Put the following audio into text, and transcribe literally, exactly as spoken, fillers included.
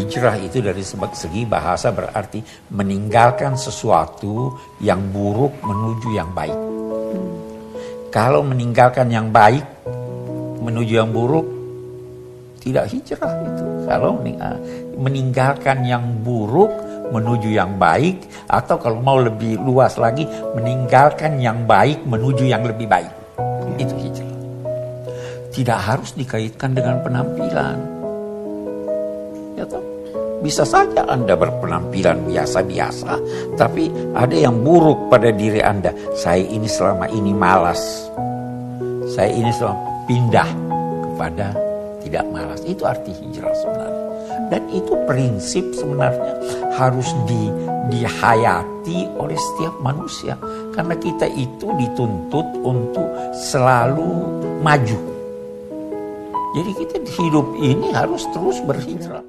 hijrah itu dari segi bahasa berarti meninggalkan sesuatu yang buruk menuju yang baik. Hmm. Kalau meninggalkan yang baik menuju yang buruk, tidak hijrah itu. Kalau meninggalkan yang buruk menuju yang baik, atau kalau mau lebih luas lagi, meninggalkan yang baik menuju yang lebih baik. Itu hijrah. Tidak harus dikaitkan dengan penampilan. Ya toh? Bisa saja Anda berpenampilan biasa-biasa, tapi ada yang buruk pada diri Anda. Saya ini selama ini malas. Saya ini selama pindah kepada tidak malas. Itu arti hijrah sebenarnya. Dan itu prinsip sebenarnya harus di, dihayati oleh setiap manusia. Karena kita itu dituntut untuk selalu maju. Jadi kita di hidup ini harus terus berhijrah.